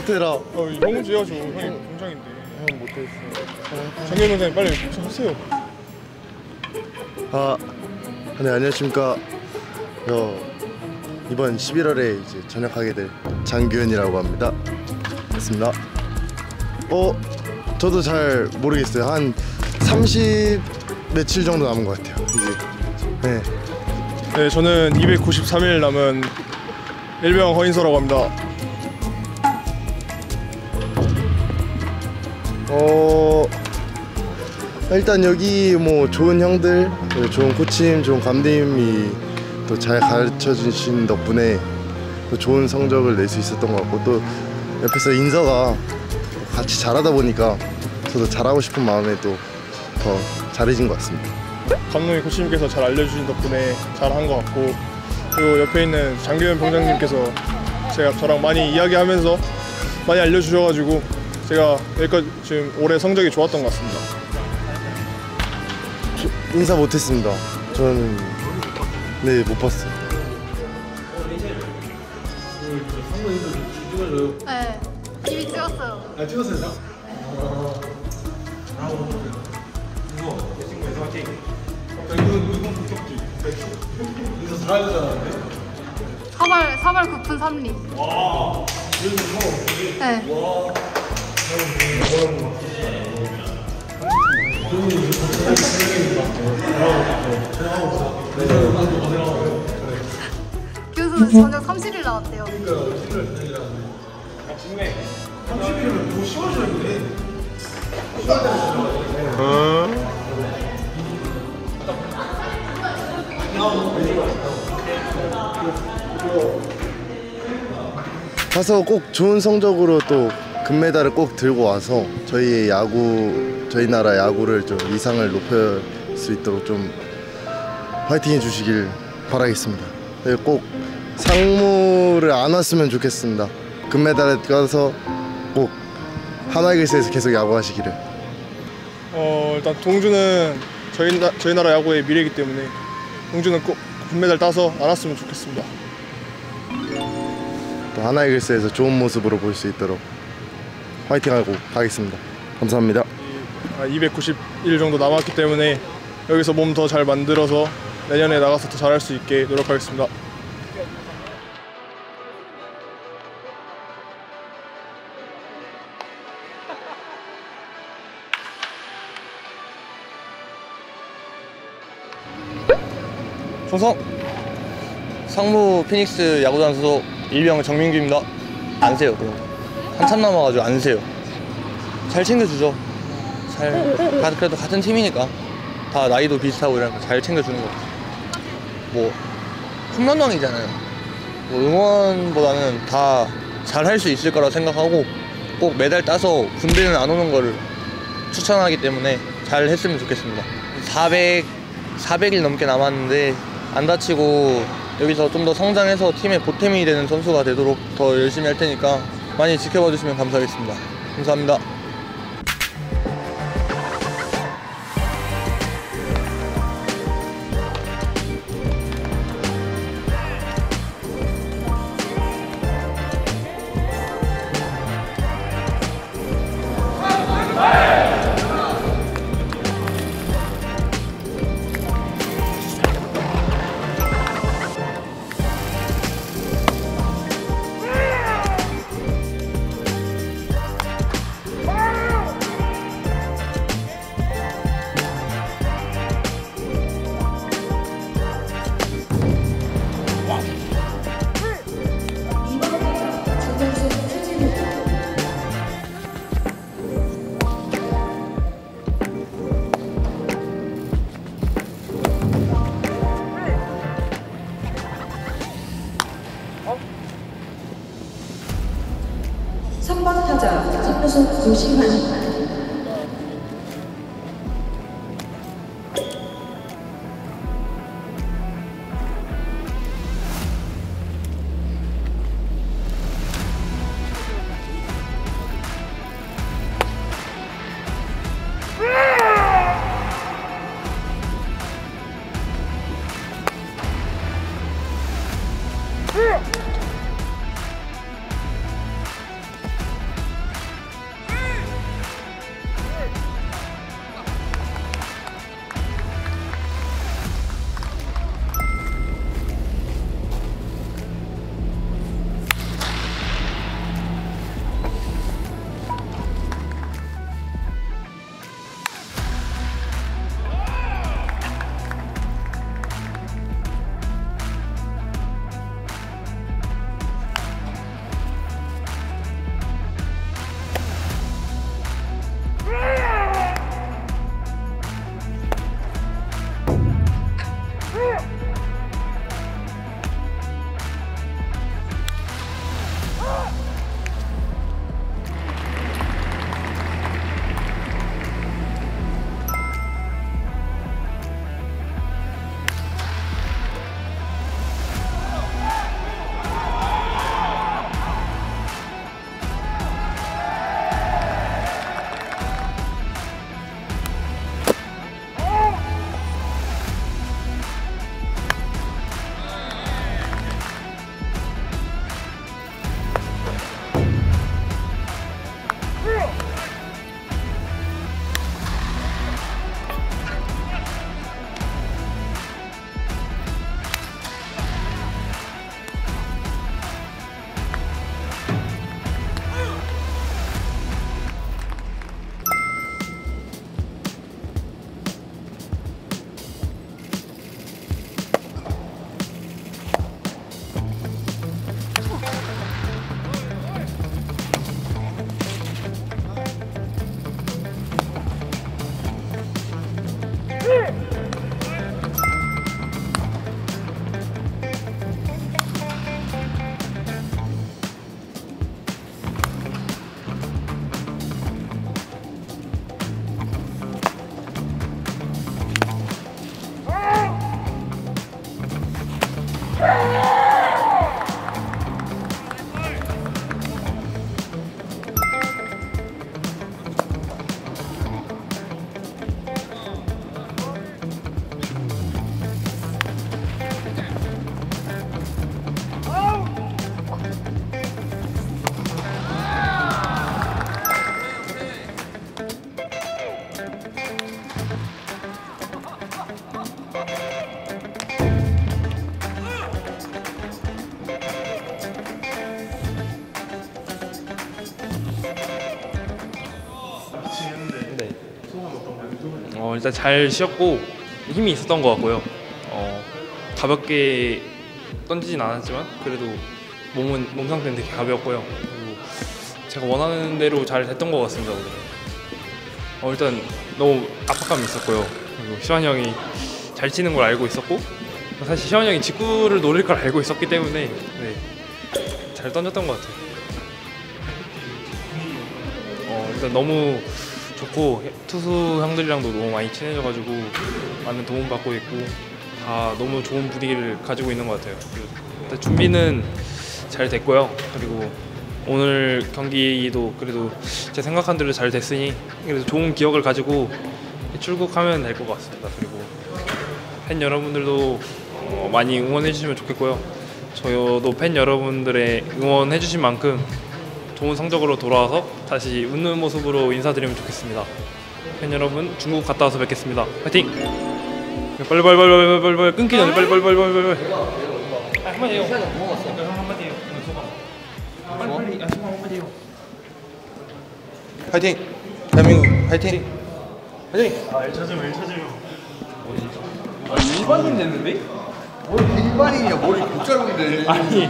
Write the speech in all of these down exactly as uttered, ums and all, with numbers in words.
못해라. 어, 형은 줘야죠. 형이 동장인데. 형 못했어. 장기현 동장님 빨리 하세요. 아, 네, 안녕하십니까. 저 이번 십일월에 이제 전역하게 될 장규현이라고 합니다. 맞습니다. 어, 저도 잘 모르겠어요. 한 삼십 며칠 정도 남은 것 같아요. 이제. 네. 네, 저는 이백구십삼 일 남은 일병 허인서라고 합니다. 어, 일단 여기 뭐 좋은 형들, 좋은 코치님, 좋은 감독님이 또 잘 가르쳐 주신 덕분에 또 좋은 성적을 낼 수 있었던 것 같고, 또 옆에서 인서가 같이 잘하다 보니까 저도 잘하고 싶은 마음에 또 더 잘해진 것 같습니다. 감독님, 코치님께서 잘 알려주신 덕분에 잘한 것 같고, 그리고 옆에 있는 장규현 병장님께서 제가 저랑 많이 이야기하면서 많이 알려주셔가지고 제가 여기까지 지금 올해 성적이 좋았던 것 같습니다. 저, 인사 못했습니다. 저는 네, 못 봤어요. 네, 이미 찍었어요. 아, 찍었어요? 네. 잘하고 이거 내 친구에서 화이팅. 이거 이건 본격지. 이거 잘해야 되잖아. 사발 사발 구 분 삼 리. 와, 이거 처음. 네. 와. 교수 전적 삼십 일 나왔대요. 삼십 일은 너무 쉬워지는데. 가서 꼭 좋은 성적으로 또 금메달을 꼭 들고 와서 저희의 야구, 저희 나라 야구를 좀 이상을 높일 수 있도록 좀 화이팅 해주시길 바라겠습니다. 꼭 상무를 안 왔으면 좋겠습니다. 금메달을 따서 꼭 하나이글스에서 계속 야구하시기를. 어, 일단 동주는 저희, 나, 저희 나라 야구의 미래이기 때문에 동주는 꼭 금메달 따서 안 왔으면 좋겠습니다. 또 하나이글스에서 좋은 모습으로 볼 수 있도록 화이팅하고 가겠습니다. 감사합니다. 이백구십 일 정도 남았기 때문에 여기서 몸 더 잘 만들어서 내년에 나가서 더 잘할 수 있게 노력하겠습니다. 충성! 상무 피닉스 야구단 소속 일병 정민규입니다. 안 세요. 그럼 한참 남아가지고 안 세요. 잘 챙겨주죠. 잘 그래도 같은 팀이니까 다 나이도 비슷하고 이러니까 잘 챙겨주는 것 같아요. 뭐 홈런왕이잖아요. 뭐 응원보다는 다 잘할 수 있을 거라 생각하고 꼭 메달 따서 군대는 안 오는 거를 추천하기 때문에 잘 했으면 좋겠습니다. 사백, 사백 일 넘게 남았는데 안 다치고 여기서 좀 더 성장해서 팀의 보탬이 되는 선수가 되도록 더 열심히 할 테니까 많이 지켜봐 주시면 감사하겠습니다. 감사합니다. 삼 번 타자 선수수 조심하십니다. 어, 일단 잘 쉬었고 힘이 있었던 것 같고요. 어, 가볍게 던지진 않았지만 그래도 몸은 몸 상태는 되게 가볍고요. 그리고 제가 원하는 대로 잘 됐던 것 같습니다. 오늘. 어, 일단 너무 압박감이 있었고요. 그리고 시환이 형이 잘 치는 걸 알고 있었고 사실 시환이 형이 직구를 노릴 걸 알고 있었기 때문에 네, 잘 던졌던 것 같아요. 어, 일단 너무 좋고 투수 형들이랑도 너무 많이 친해져가지고 많은 도움 받고 있고 다 너무 좋은 분위기를 가지고 있는 것 같아요. 일단 준비는 잘 됐고요. 그리고 오늘 경기도 그래도 제 생각한 대로 잘 됐으니 그래도 좋은 기억을 가지고 출국하면 될 것 같습니다. 그리고 팬 여러분들도 어, 많이 응원해 주시면 좋겠고요. 저도 팬 여러분들의 응원해 주신 만큼 좋은 성적으로 돌아와서 다시 웃는 모습으로 인사드리면 좋겠습니다. 팬 여러분 중국 갔다 와서 뵙겠습니다. 화이팅! 빨리 빨리 빨리 빨리 빨리 빨리 끊기 전에 빨리 빨리 빨리 빨리 빨리 한마디 해요. 형 한마디 해요. 소감. 빨리 빨리 아 소감 한마디 해요. 파이팅! 대한민국 파이팅! 파이팅! 아 일 차지면 일 차지면 아 일반인 됐는데? 뭘 일반인이야 머리 곧자른데 아니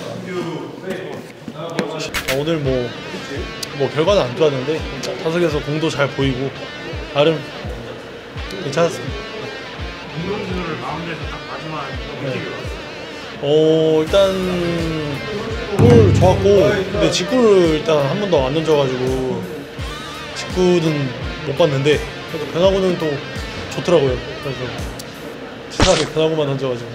아, 오늘 뭐, 뭐 결과는 안 좋았는데 타석에서 공도 잘 보이고 나름 괜찮았습니다. 공동주를 마무리해서 딱 마지막 네. 어 일단 볼 좋았고 근데 직구를 일단 한 번도 안 던져가지고 직구는 못 봤는데 그래도 변화구는 또 좋더라고요. 그래서 치사하게 변화구만 던져가지고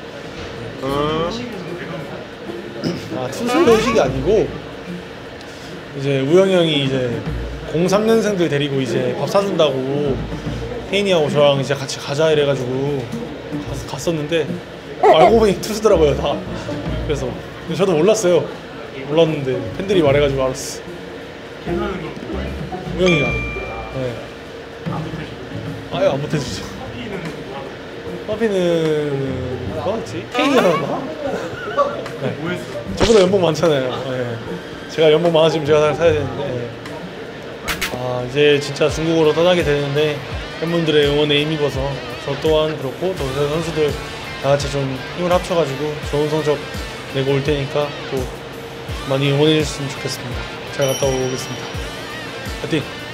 아 투수 연식이 아니고 이제 우영이 형이 이제 공삼 년생들 데리고 이제 밥 사준다고 혜인이하고 저랑 이제 같이 가자 이래가지고 갔, 갔었는데 알고 보니 투수더라고요 다. 그래서 근데 저도 몰랐어요. 몰랐는데 팬들이 말해가지고 알았어. 계산은 좀 우영이가 네. 아예 안 못해주죠. 커피는 뭐였지? 케이크였나? 네. 저보다 연봉 많잖아요. 네. 제가 연봉 많아지면 제가 사야 되는데 네. 아 이제 진짜 중국으로 떠나게 되는데 팬분들의 응원에 힘입어서 저 또한 그렇고 또 선수들 다 같이 좀 힘을 합쳐가지고 좋은 성적 내고 올 테니까 또 많이 응원해 주셨으면 좋겠습니다. 잘 갔다 오겠습니다. 파이팅!